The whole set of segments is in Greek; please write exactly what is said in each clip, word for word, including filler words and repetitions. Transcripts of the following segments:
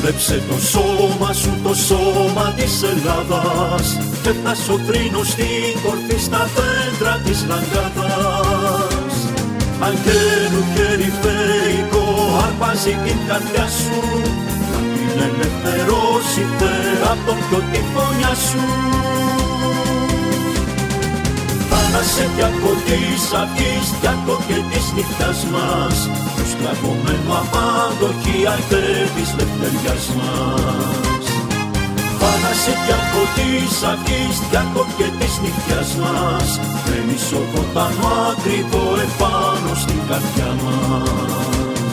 Έκλεψε το σώμα σου, το σώμα της Ελλάδας, και θα σωθρύνω στην κορφή στα δέντρα της Λαγκάδας. Αγγέλου χερυφαίικο αρπάζει την καρδιά σου, να την ελευθερώσει Θεέ απ' τον πιο τη φωνιά σου. Θάλασσε διακό της αυγής, διακό και της νυχτιάς μας, του σκλαβωμένου απάντοχη αϊτέ της λευτεριάς μας. Θάλασσε διακό της αυγής, διακό και της νυχτιάς μας, με μισοβοτανό ακριβό επάνω στην καρδιά μας.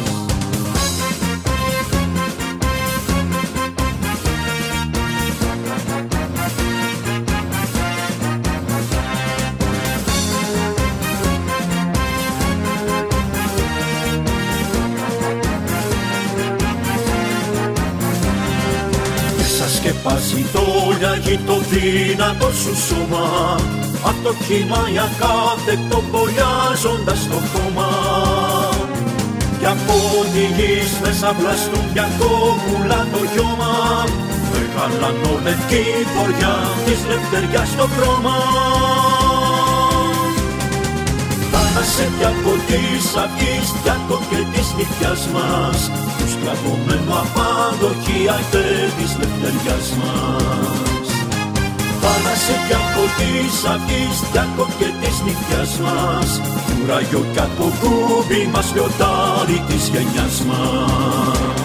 Σκεπάζει το λιαγί το δύνατο σου σώμα, απ' το κύμα η ακάθεκτο πολιάζοντας το χώμα. Κι από τη γης μέσα βλαστούν πια κόκκουλα το γιώμα, με γαλανολευκή φοριά της λευτεριάς το χρώμα. Θάλασσε διακό της αυγής, διακό και της νυχτιάς μας, του σκλαβωμένου απάντοχη αϊτέ της λευτεριάς μας. Θάλασσε διακό της αυγής, διακό και της νυχτιάς μας, κουράγιο κι από κούμπι μας λιωτάρι της γενιάς μας.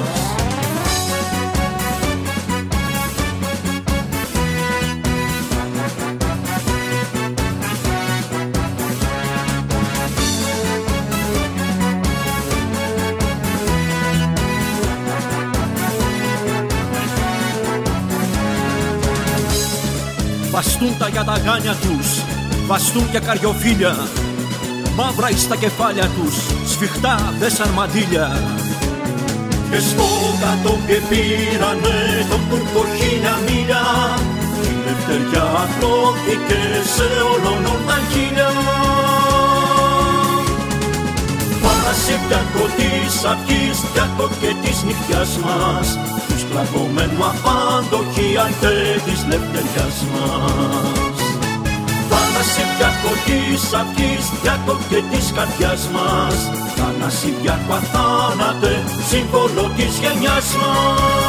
Βαστούν τα για τα γάνια τους, βαστούν για καριοφύλια, μαύρα εις τα κεφάλια τους, σφιχτά δε σαν μαντήλια. Και στο κατόπι πήρανε τον Τούρκο χίλια μίλια, η λευτεριά απλώθηκε σε όλων τα χίλια. Θάλασσε διακό της αυγής, διακό και της νυχτιάς μας, του σκλαβωμένου απάντοχη αϊτέ της λευτεριάς μας. Θάλασσε διακό της αυγής, διακό και της καρδιάς μας, θάλασσε διακό αθάνατε, σύμβολο της γενιάς μας.